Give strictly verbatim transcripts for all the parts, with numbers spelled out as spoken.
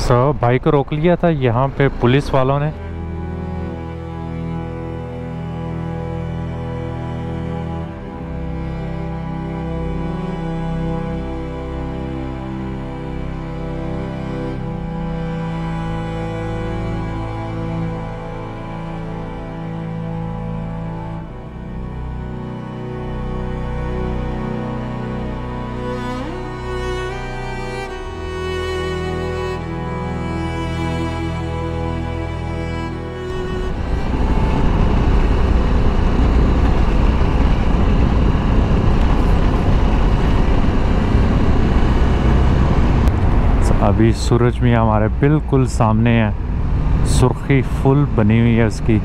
सो भाई को रोक लिया था यहाँ पे पुलिस वालों ने। अभी सूरज मियाँ हमारे बिल्कुल सामने है, सुर्खी फुल बनी हुई है उसकी।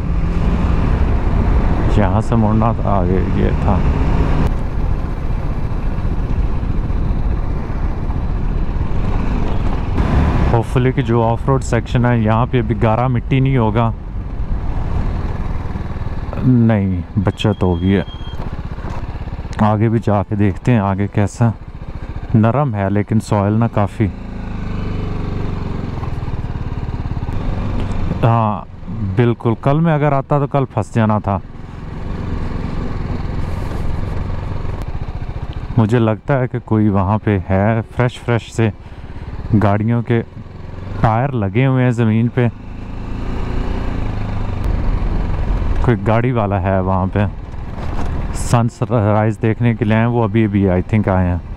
यहाँ से मुड़ना था, आगे ये था। होपफुली कि जो ऑफ रोड सेक्शन है यहाँ पे अभी गारा मिट्टी नहीं होगा। नहीं, बचत होगी है। आगे भी जाके देखते हैं आगे कैसा। नरम है लेकिन सॉइल ना काफ़ी। हाँ बिल्कुल, कल मैं अगर आता तो कल फंस जाना था। मुझे लगता है कि कोई वहाँ पे है। फ्रेश फ्रेश से गाड़ियों के टायर लगे हुए हैं ज़मीन पे। कोई गाड़ी वाला है वहाँ पे। सनराइज़ देखने के लिए आए, वो अभी अभी आई थिंक आए हैं।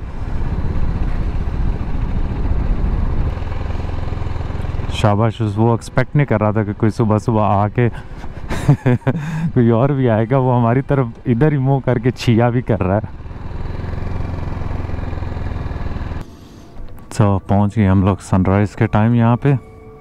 शाबाश, वो एक्सपेक्ट नहीं कर रहा था कि कोई सुबह सुबह आके कोई और भी आएगा। वो हमारी तरफ इधर ही मुंह करके छिया भी कर रहा है। तो पहुंच गए हम लोग सनराइज़ के टाइम यहाँ पे।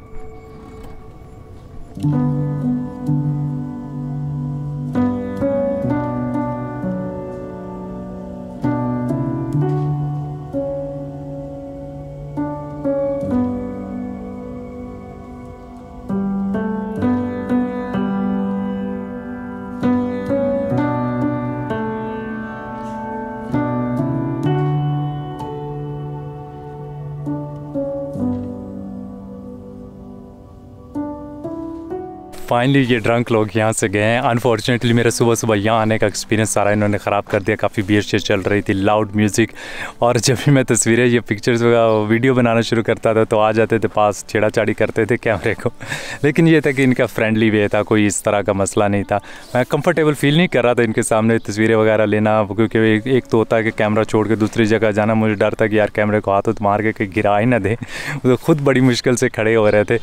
फाइनली ये ड्रंक लोग यहाँ से गए हैं। अनफॉर्चुनेटली मेरा सुबह सुबह यहाँ आने का एक्सपीरियंस सारा इन्होंने ख़राब कर दिया। काफ़ी बियर शेयर चल रही थी, लाउड म्यूज़िक, और जब भी मैं तस्वीरें, ये पिक्चर्स वीडियो बनाना शुरू करता था तो आ जाते थे पास, छेड़ाछाड़ी करते थे कैमरे को। लेकिन ये था कि इनका फ्रेंडली वे था, कोई इस तरह का मसला नहीं था। मैं कंफर्टेबल फील नहीं कर रहा था इनके सामने तस्वीरें वगैरह लेना, क्योंकि एक, एक तो होता है कि कैमरा छोड़ के दूसरी जगह जाना। मुझे डर था कि यार कैमरे को हाथ उत मार के कहीं गिरा ही ना दे। वो तो खुद बड़ी मुश्किल से खड़े हो रहे थे।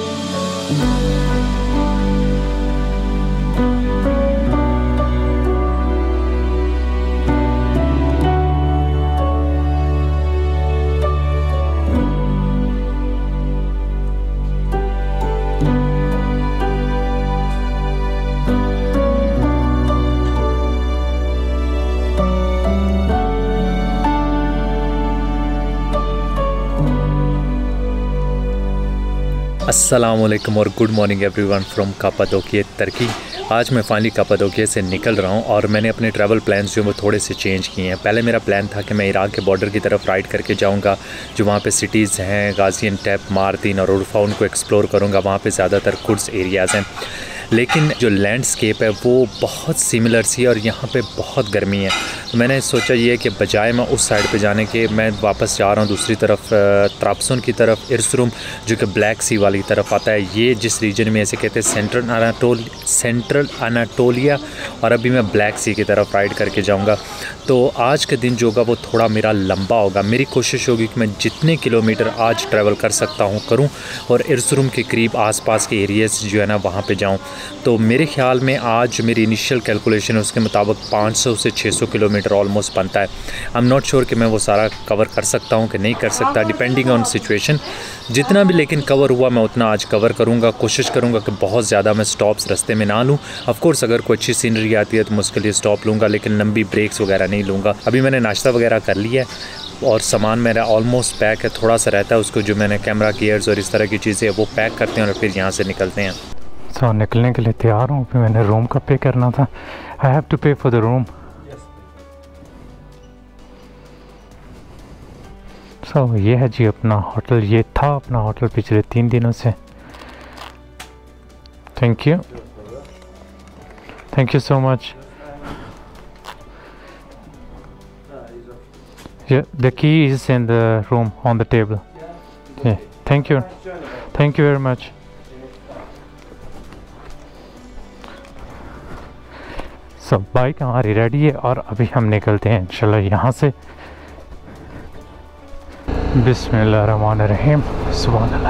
अस्सलामुअलैकुम और good morning everyone from Cappadocia तुर्की। आज मैं फाइनली कापादोकिया से निकल रहा हूं और मैंने अपने ट्रैवल प्लान्स जो वो थोड़े से चेंज किए हैं। पहले मेरा प्लान था कि मैं इराक के बॉर्डर की तरफ राइड करके जाऊंगा, जो वहां पे सिटीज़ हैं गाज़ियानटेप, मार्दिन और उर्फा, उनको एक्सप्लोर करूंगा। वहां पे ज़्यादातर कुर्स एरियाज़ हैं, लेकिन जो लैंडस्केप है वो बहुत सिमिलर सी है और यहाँ पे बहुत गर्मी है। तो मैंने सोचा ये कि बजाय मैं उस साइड पे जाने के, मैं वापस जा रहा हूँ दूसरी तरफ, त्राब्ज़ोन की तरफ, इरसरुम जो कि ब्लैक सी वाली तरफ आता है। ये जिस रीजन में ऐसे कहते हैं सेंट्रल अनाटोल सेंट्रल अनाटोलिया, और अभी मैं ब्लैक सी की तरफ राइड करके जाऊँगा। तो आज का दिन जो होगा वो थोड़ा मेरा लंबा होगा। मेरी कोशिश होगी कि मैं जितने किलोमीटर आज ट्रैवल कर सकता हूँ करूँ, और इरसरुम के करीब आसपास के एरियाज़ जो है ना वहाँ पे जाऊँ। तो मेरे ख्याल में आज मेरी इनिशियल कैलकुलेशन है उसके मुताबिक पाँच सौ से छह सौ किलोमीटर ऑलमोस्ट बनता है। आई एम नॉट श्योर कि मैं वो सारा कवर कर सकता हूँ कि नहीं कर सकता, डिपेंडिंग ऑन सिचुएशन। जितना भी लेकिन कवर हुआ मैं उतना आज कवर करूँगा। कोशिश करूँगा कि बहुत ज़्यादा मैं स्टॉप्स रास्ते में ना लूँ। ऑफ कोर्स अगर कोई अच्छी सीनरी आती है तो मैं उसके लिए स्टॉप लूँगा, लेकिन लंबी ब्रेक्स वगैरह नहीं लूँगा। अभी मैंने नाश्ता वगैरह कर लिया है और सामान मेरा ऑलमोस्ट पैक है। थोड़ा सा रहता है उसको, जो मैंने कैमरा गियर्स और इस तरह की चीज़ें वो पैक करते हैं और फिर यहाँ से निकलते हैं। तो निकलने के लिए तैयार हूँ। फिर मैंने रूम का पे करना था। I have to pay for the room. So so, ये है जी अपना होटल। ये था अपना होटल पिछले तीन दिनों से। Thank you, thank you so much. The key is in the room on the table. Thank you, thank you very much. सब बाइक हमारी रेडी है और अभी हम निकलते हैं इंशाल्लाह यहाँ से। बिस्मिल्लाहिर्रहमानिर्रहीम। सुभान अल्लाह।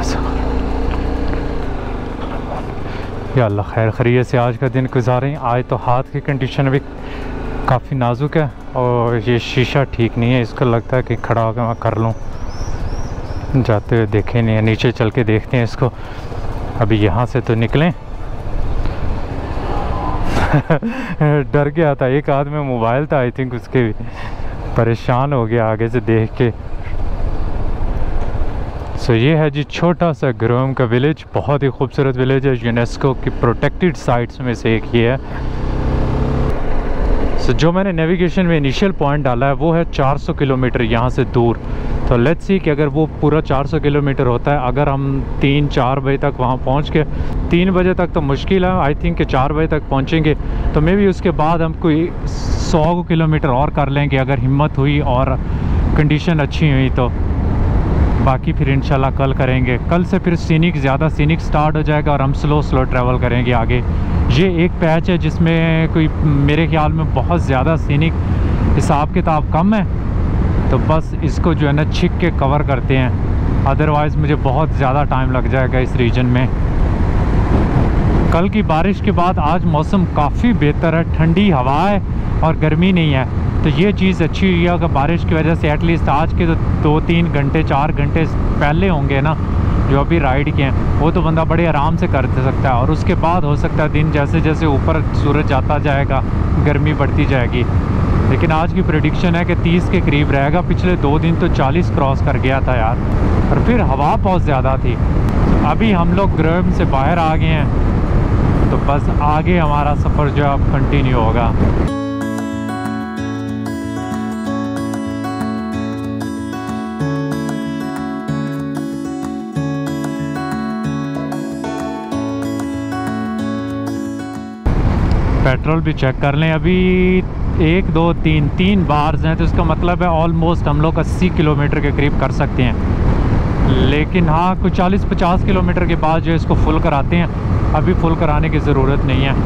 या अल्लाह खैर खैरियत से आज का दिन गुजारें। आज तो हाथ की कंडीशन भी काफ़ी नाजुक है और ये शीशा ठीक नहीं है, इसको लगता है कि खड़ा होकर मैं कर लूँ। जाते हुए देखे नहीं है, नीचे चल के देखते हैं इसको। अभी यहाँ से तो निकलें। डर गया था, एक हाथ में मोबाइल था आई थिंक, उसके भी परेशान हो गया आगे से देख के। सो so, ये है जी छोटा सा ग्रोम का विलेज। बहुत ही खूबसूरत विलेज है, यूनेस्को की प्रोटेक्टेड साइट्स में से एक ये है। सो so, जो मैंने नेविगेशन में इनिशियल पॉइंट डाला है वो है चार सौ किलोमीटर यहाँ से दूर। तो लेट्स सी कि अगर वो पूरा चार सौ किलोमीटर होता है, अगर हम तीन चार बजे तक वहाँ पहुँच के, तीन बजे तक तो मुश्किल है आई थिंक कि चार बजे तक पहुँचेंगे, तो मे बी उसके बाद हम कोई सौ किलोमीटर और कर लेंगे अगर हिम्मत हुई और कंडीशन अच्छी हुई तो। बाकी फिर इंशाल्लाह कल करेंगे। कल से फिर सीनिक ज़्यादा सीनिक स्टार्ट हो जाएगा और हम स्लो स्लो ट्रैवल करेंगे आगे। ये एक पैच है जिसमें कोई मेरे ख्याल में बहुत ज़्यादा सीनिक हिसाब किताब कम है, तो बस इसको जो है ना छिक के कवर करते हैं, अदरवाइज़ मुझे बहुत ज़्यादा टाइम लग जाएगा इस रीजन में। कल की बारिश के बाद आज मौसम काफ़ी बेहतर है, ठंडी हवा है और गर्मी नहीं है, तो ये चीज़ अच्छी हुई है। अगर बारिश की वजह से एटलीस्ट आज के तो दो तीन घंटे चार घंटे पहले होंगे ना जो अभी राइड के हैं, वो तो बंदा बड़े आराम से कर सकता है। और उसके बाद हो सकता है दिन जैसे जैसे ऊपर सूरज जाता जाएगा गर्मी बढ़ती जाएगी, लेकिन आज की प्रेडिक्शन है कि तीस के करीब रहेगा। पिछले दो दिन तो चालीस क्रॉस कर गया था यार, और फिर हवा बहुत ज़्यादा थी। अभी हम लोग ग्रोम से बाहर आ गए हैं, तो बस आगे हमारा सफ़र जो अब कंटिन्यू होगा। पेट्रोल भी चेक कर लें। अभी एक दो तीन तीन बार्स हैं, तो इसका मतलब है ऑलमोस्ट हम लोग अस्सी किलोमीटर के करीब कर सकते हैं। लेकिन हाँ, कुछ चालीस पचास किलोमीटर के बाद जो इसको फुल कराते हैं, अभी फुल कराने की ज़रूरत नहीं है।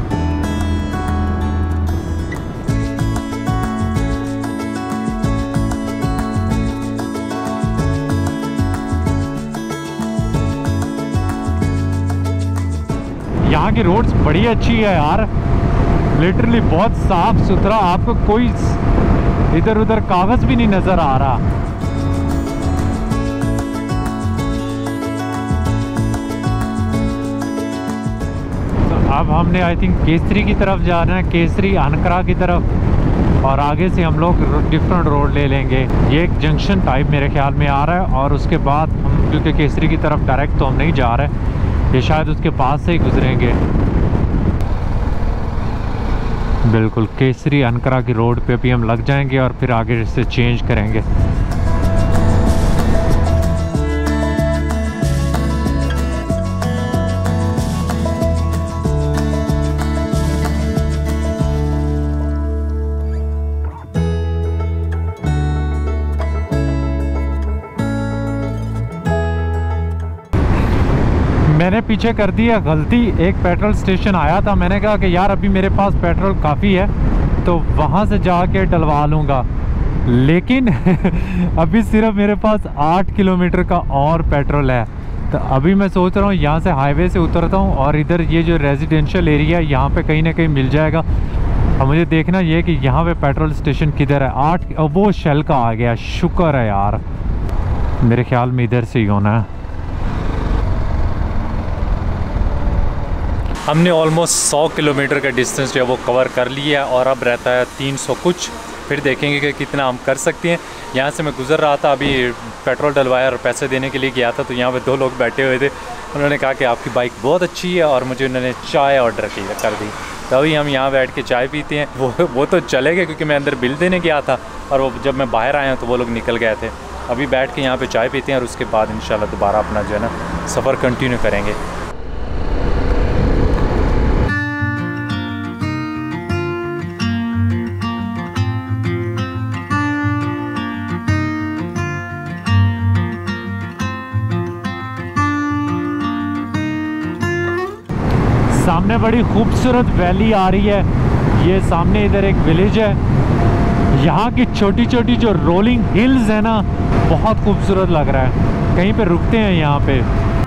यहाँ की रोड्स बड़ी अच्छी है यार, लिटरली बहुत साफ सुथरा, आपको कोई इधर उधर कागज भी नहीं नजर आ रहा। तो अब हमने आई थिंक केसरी की तरफ जाना है, केसरी अनकरा की तरफ, और आगे से हम लोग डिफरेंट रोड ले लेंगे। ये एक जंक्शन टाइप मेरे ख्याल में आ रहा है, और उसके बाद हम क्योंकि केसरी की तरफ डायरेक्ट तो हम नहीं जा रहे, ये शायद उसके पास से ही गुजरेंगे। बिल्कुल केसरी अनकरा की रोड पे भी हम लग जाएंगे और फिर आगे से चेंज करेंगे। मैंने पीछे कर दिया गलती, एक पेट्रोल स्टेशन आया था, मैंने कहा कि यार अभी मेरे पास पेट्रोल काफ़ी है तो वहाँ से जाके डलवा लूँगा, लेकिन अभी सिर्फ मेरे पास आठ किलोमीटर का और पेट्रोल है। तो अभी मैं सोच रहा हूँ यहाँ से हाईवे से उतरता हूँ और इधर ये जो रेजिडेंशियल एरिया है यहाँ पे कहीं ना कहीं मिल जाएगा। और मुझे देखना ये कि यहाँ पे पेट्रोल स्टेशन किधर है। आठ, वो शेल का आ गया, शुक्र है यार, मेरे ख्याल में इधर से ही होना है। हमने ऑलमोस्ट सौ किलोमीटर का डिस्टेंस जो है वो कवर कर लिया है और अब रहता है तीन सौ कुछ। फिर देखेंगे कि कितना हम कर सकते हैं। यहाँ से मैं गुज़र रहा था, अभी पेट्रोल डलवाया और पैसे देने के लिए गया था, तो यहाँ पे दो लोग बैठे हुए थे। उन्होंने कहा कि आपकी बाइक बहुत अच्छी है और मुझे उन्होंने चाय ऑर्डर की कर दी। तो अभी हम यहाँ बैठ के चाय पीते हैं। वो वो तो चले गए क्योंकि मैं अंदर बिल देने गया था, और वो जब मैं बाहर आया तो वो लोग निकल गए थे। अभी बैठ के यहाँ पे चाय पीते हैं और उसके बाद इंशाल्लाह दोबारा अपना जो है ना सफ़र कंटिन्यू करेंगे। सामने बड़ी खूबसूरत वैली आ रही है। ये सामने इधर एक विलेज है। यहाँ की छोटी छोटी जो रोलिंग हिल्स है ना, बहुत खूबसूरत लग रहा है। कहीं पे रुकते हैं यहाँ पे।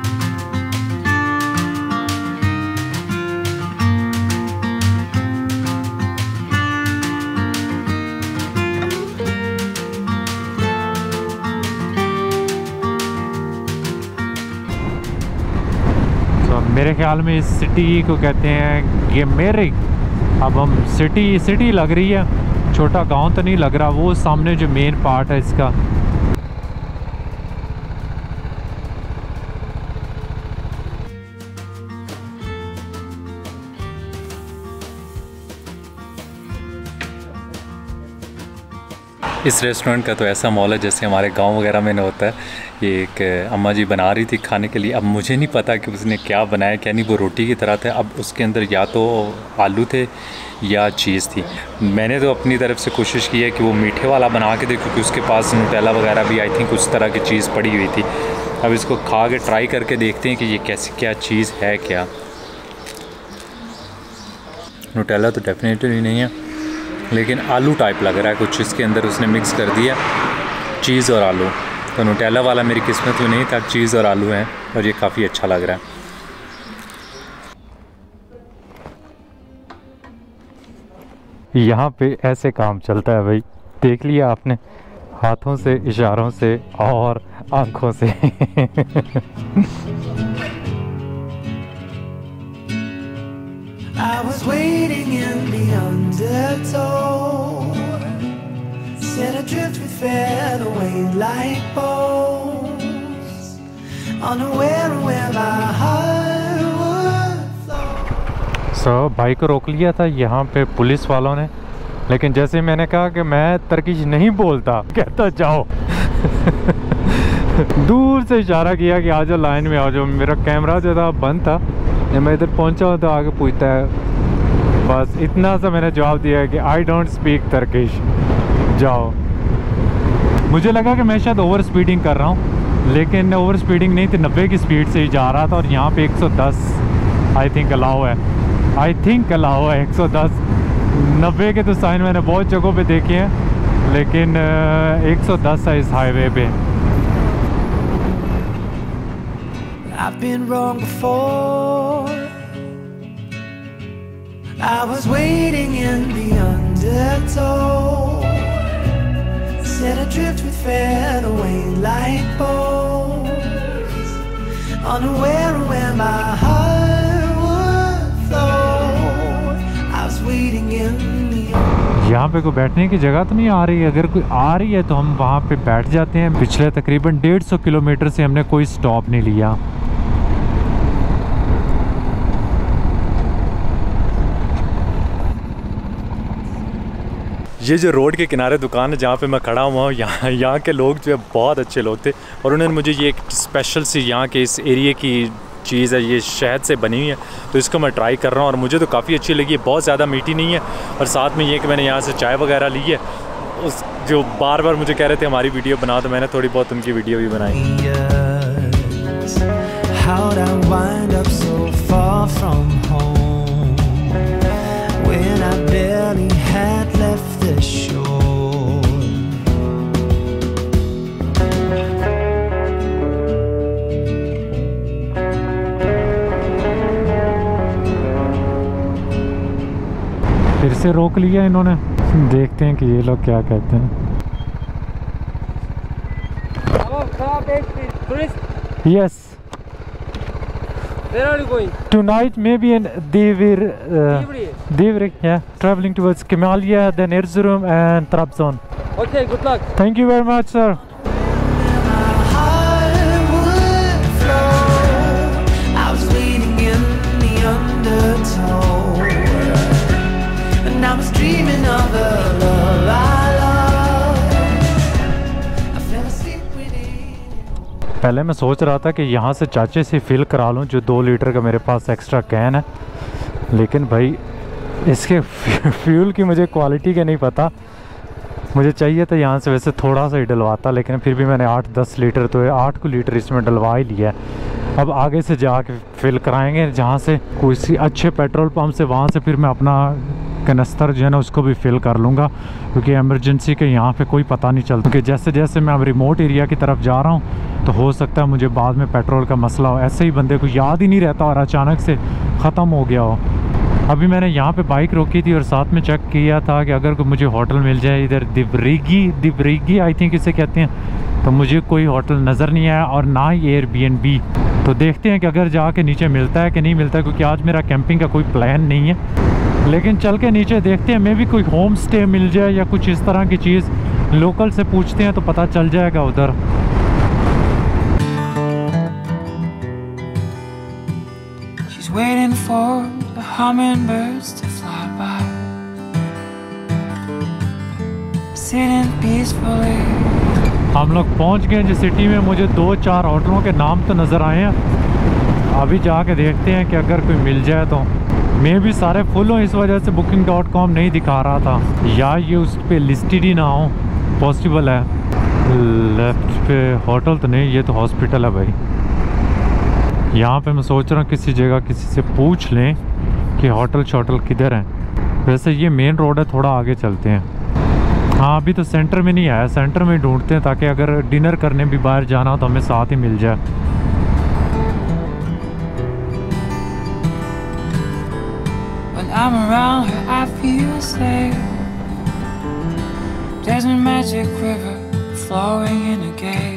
मेरे ख्याल में इस सिटी को कहते हैं गेमेरिक। अब हम सिटी सिटी लग रही है, छोटा गांव तो नहीं लग रहा। वो सामने जो मेन पार्ट है इसका। इस रेस्टोरेंट का तो ऐसा मॉल है जैसे हमारे गांव वगैरह में न होता है। ये एक अम्मा जी बना रही थी खाने के लिए। अब मुझे नहीं पता कि उसने क्या बनाया क्या नहीं। वो रोटी की तरह था। अब उसके अंदर या तो आलू थे या चीज़ थी। मैंने तो अपनी तरफ से कोशिश की है कि वो मीठे वाला बना के दे, क्योंकि उसके पास न्यूटेला वगैरह भी आई थिंक उस तरह की चीज़ पड़ी हुई थी। अब इसको खा के ट्राई करके देखते हैं कि ये कैसी क्या चीज़ है। क्या न्यूटेला तो डेफिनेटली नहीं है, लेकिन आलू टाइप लग रहा है कुछ। इसके अंदर उसने मिक्स कर दिया चीज़ और आलू। तो न्यूटेला वाला मेरी किस्मत में नहीं था। चीज़ और आलू हैं और ये काफ़ी अच्छा लग रहा है। यहाँ पे ऐसे काम चलता है भाई। देख लिया आपने, हाथों से, इशारों से और आँखों से। I was waiting in the undertow, set adrift with featherweight like bones, unaware of where my heart would flow. So, भाई को रोक लिया था यहाँ पे पुलिस वालों ने, लेकिन जैसे मैंने कहा कि मैं तर्किश नहीं बोलता, कहता जाओ। दूर से इशारा किया कि आ जाओ, लाइन में आ जाओ। मेरा कैमरा जो था बंद था। मैं इधर पहुंचा हूँ तो आगे पूछता है, बस इतना सा मैंने जवाब दिया है कि आई डोंट स्पीक तर्किश, जाओ। मुझे लगा कि मैं शायद ओवर स्पीडिंग कर रहा हूँ, लेकिन ओवर स्पीडिंग नहीं थी। नब्बे की स्पीड से ही जा रहा था और यहाँ पे एक सौ दस आई थिंक अलाउ है। आई थिंक अलाउ है एक सौ दस। नब्बे के तो साइन मैंने बहुत जगहों पे देखे हैं, लेकिन एक सौ दस है इस हाईवे पे। I've been wrong before. I was waiting in the undertow, set adrift with featherweight like bones, unaware of where my heart would flow. I was waiting in the यहाँ पे कोई बैठने की जगह तो नहीं आ रही है। अगर कोई आ रही है तो हम वहाँ पे बैठ जाते हैं। पिछले तकरीबन डेढ़ सौ किलोमीटर से हमने कोई स्टॉप नहीं लिया। ये जो रोड के किनारे दुकान है जहाँ पे मैं खड़ा हुआ हूँ, यहाँ यहाँ के लोग जो है बहुत अच्छे लोग थे और उन्होंने मुझे ये एक स्पेशल सी यहाँ के इस एरिया की चीज़ है, ये शहद से बनी हुई है, तो इसको मैं ट्राई कर रहा हूँ और मुझे तो काफ़ी अच्छी लगी है। बहुत ज़्यादा मीठी नहीं है और साथ में ये कि मैंने यहाँ से चाय वगैरह ली है। उस जो बार बार मुझे कह रहे थे हमारी वीडियो बना, तो मैंने थोड़ी बहुत उनकी वीडियो भी बनाई। फिर से रोक लिया इन्होंने। देखते हैं कि ये लोग क्या कहते हैं। Yes. Where are you going? Tonight maybe in Devir. Uh, Devir, yeah. Traveling towards Kemalya, then Erzurum and Trabzon. Okay, good luck. Thank you very much, sir. I was dreaming of the love I love. I fell asleep पहले मैं सोच रहा था कि यहाँ से चाचे से फिल करा लूँ जो दो लीटर का मेरे पास एक्स्ट्रा कैन है, लेकिन भाई इसके फ्यूल की मुझे क्वालिटी का नहीं पता। मुझे चाहिए था यहाँ से वैसे थोड़ा सा ही डलवाता, लेकिन फिर भी मैंने आठ दस लीटर तो आठ को लीटर इसमें डलवा ही लिया है। अब आगे से जाके फिल कराएंगे जहाँ से कोई सी अच्छे पेट्रोल पंप से, वहाँ से फिर मैं अपना कनस्तर जो है ना उसको भी फिल कर लूँगा, क्योंकि एमरजेंसी के यहाँ पे कोई पता नहीं चलता। क्योंकि जैसे जैसे मैं अब रिमोट एरिया की तरफ जा रहा हूँ तो हो सकता है मुझे बाद में पेट्रोल का मसला हो, ऐसे ही बंदे को याद ही नहीं रहता और अचानक से ख़त्म हो गया हो। अभी मैंने यहाँ पे बाइक रोकी थी और साथ में चेक किया था कि अगर कोई मुझे होटल मिल जाए इधर दिब्रिगी दिब्रिगी आई थिंक इसे कहते हैं, तो मुझे कोई होटल नज़र नहीं आया और ना ही एयरबीएनबी। तो देखते हैं कि अगर जाके नीचे मिलता है कि नहीं मिलता है, क्योंकि आज मेरा कैंपिंग का कोई प्लान नहीं है। लेकिन चल के नीचे देखते हैं, मे भी कोई होम स्टे मिल जाए या कुछ इस तरह की चीज़। लोकल से पूछते हैं तो पता चल जाएगा उधर। Waiting for the hummingbirds to fly by, sitting peacefully. हम लोग पहुंच गए जिस सिटी में। मुझे दो चार होटलों के नाम तो नज़र आए हैं, अभी जाके देखते हैं कि अगर कोई मिल जाए तो। मैं भी सारे फुल हूँ, इस वजह से बुकिंग डॉट कॉम नहीं दिखा रहा था, या ये उस पर लिस्टेड ही ना हो, पॉसिबल है। लेफ्ट पे होटल तो नहीं, ये तो हॉस्पिटल है भाई। यहाँ पे मैं सोच रहा हूँ किसी जगह किसी से पूछ लें कि होटल शोटल किधर हैं। वैसे ये मेन रोड है, थोड़ा आगे चलते हैं। हाँ अभी तो सेंटर में नहीं आया, सेंटर में ढूंढते हैं ताकि अगर डिनर करने भी बाहर जाना हो तो हमें साथ ही मिल जाए। When I'm around her, I feel safe. There's a magic river flowing in a gate.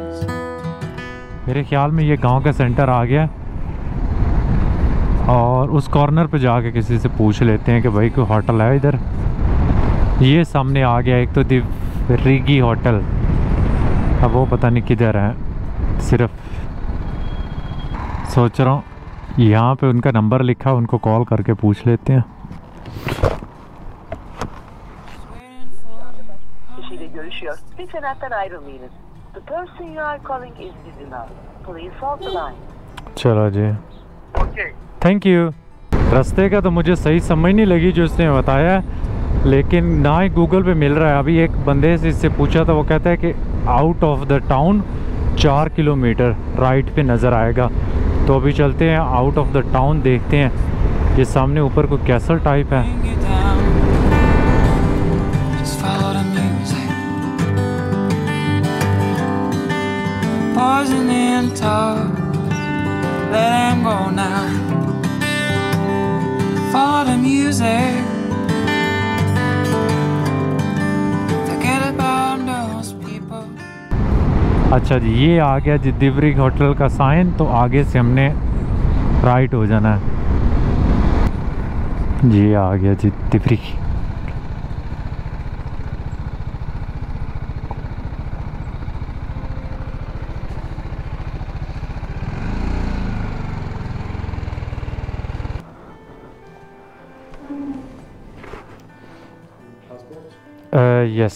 मेरे ख्याल में ये गांव का सेंटर आ गया, और उस कॉर्नर पे जाके किसी से पूछ लेते हैं कि भाई कोई होटल है इधर। ये सामने आ गया एक तो दिब्रिगी होटल, अब वो पता नहीं किधर है। सिर्फ सोच रहा हूँ यहाँ पे उनका नंबर लिखा, उनको कॉल करके पूछ लेते हैं। The person you are calling is busy now. Please hold the line. चलो जी, Okay. Thank you. रास्ते का तो मुझे सही समझ नहीं लगी जो उसने बताया, लेकिन ना ही गूगल पे मिल रहा है। अभी एक बंदे से इससे पूछा था, वो कहता है कि आउट ऑफ द टाउन चार किलोमीटर राइट पे नज़र आएगा। तो अभी चलते हैं आउट ऑफ द टाउन, देखते हैं। ये सामने ऊपर कोई कैसल टाइप है। Bring it down. Just follow the music. Poison in talk. Let him go now. Follow the music. Forget about those people. अच्छा जी, ये आ गया जी दिब्रिगी होटल का साइन, तो आगे से हमने राइट हो जाना है। जी आ गया जी दिब्रिगी। Uh, yes.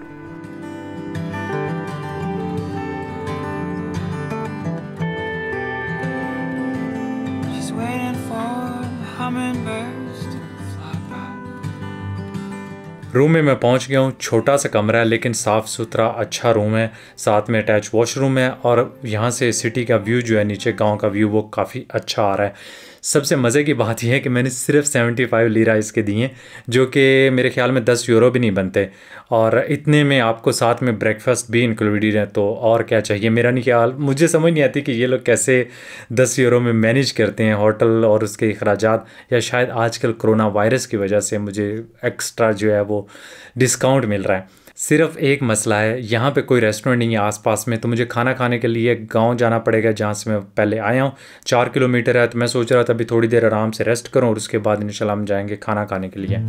She's waiting for the hummingbirds to fly by. Room में मैं पहुंच गया हूं। छोटा सा कमरा है लेकिन साफ़ सुथरा अच्छा रूम है, साथ में अटैच वॉशरूम है, और यहाँ से सिटी का व्यू जो है, नीचे गांव का व्यू, वो काफ़ी अच्छा आ रहा है। सबसे मज़े की बात यह है कि मैंने सिर्फ पचहत्तर लीरा इसके दिए, जो कि मेरे ख्याल में दस यूरो भी नहीं बनते, और इतने में आपको साथ में ब्रेकफास्ट भी इंक्लूडेड है। तो और क्या चाहिए। मेरा नहीं ख्याल, मुझे समझ नहीं आती कि ये लोग कैसे दस यूरो में मैनेज करते हैं होटल और उसके अखराजात, या शायद आजकल कोरोना वायरस की वजह से मुझे एक्स्ट्रा जो है वो डिस्काउंट मिल रहा है। सिर्फ एक मसला है, यहाँ पे कोई रेस्टोरेंट नहीं है आसपास में, तो मुझे खाना खाने के लिए गांव जाना पड़ेगा जहाँ से मैं पहले आया हूँ। चार किलोमीटर है, तो मैं सोच रहा था अभी थोड़ी देर आराम से रेस्ट करूँ और उसके बाद इंशाल्लाह हम जाएंगे खाना खाने के लिए।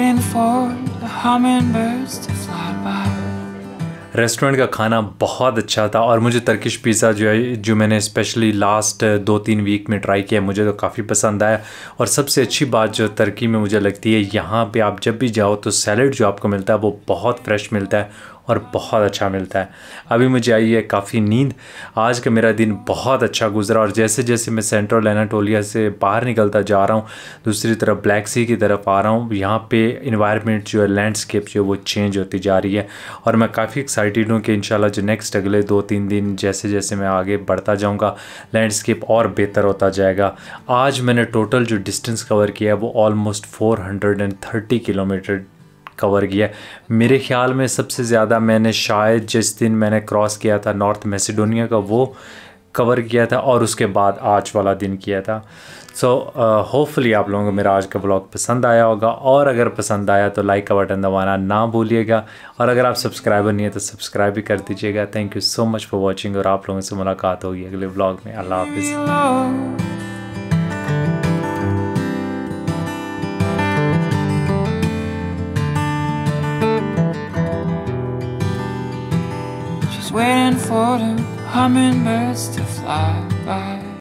waiting for the hummingbirds to fly by. Restaurant का खाना बहुत अच्छा था और मुझे टर्किश पिज़्ज़ा जो है जो मैंने स्पेशली लास्ट दो तीन वीक में ट्राई किया मुझे तो काफ़ी पसंद आया। और सबसे अच्छी बात जो तुर्की में मुझे लगती है, यहाँ पे आप जब भी जाओ तो सैलड जो आपको मिलता है वो बहुत फ्रेश मिलता है और बहुत अच्छा मिलता है। अभी मुझे आई है काफ़ी नींद। आज का मेरा दिन बहुत अच्छा गुजरा और जैसे जैसे मैं सेंट्रल एनाटोलिया से बाहर निकलता जा रहा हूँ, दूसरी तरफ ब्लैक सी की तरफ आ रहा हूँ, यहाँ पे इन्वायरमेंट जो है, लैंडस्केप जो है वो चेंज होती जा रही है। और मैं काफ़ी एक्साइटेड हूँ कि इंशाल्लाह जो नेक्स्ट अगले दो तीन दिन जैसे जैसे मैं आगे बढ़ता जाऊँगा लैंडस्केप और बेहतर होता जाएगा। आज मैंने टोटल जो डिस्टेंस कवर किया है वो almost four hundred and thirty kilometre cover किया। मेरे ख्याल में सबसे ज़्यादा मैंने शायद जिस दिन मैंने क्रॉस किया था नॉर्थ मैसेडोनिया का वो कवर किया था और उसके बाद आज वाला दिन किया था। सो होपफुली आप लोगों को मेरा आज का ब्लॉग पसंद आया होगा और अगर पसंद आया तो लाइक का बटन दबाना ना भूलिएगा और अगर आप सब्सक्राइबर नहीं है तो सब्सक्राइब भी कर दीजिएगा। Thank you so much for watching और आप लोगों से मुलाकात होगी अगले ब्लॉग में। अल्लाह हाफिज़। Waiting for the hummingbirds to fly by.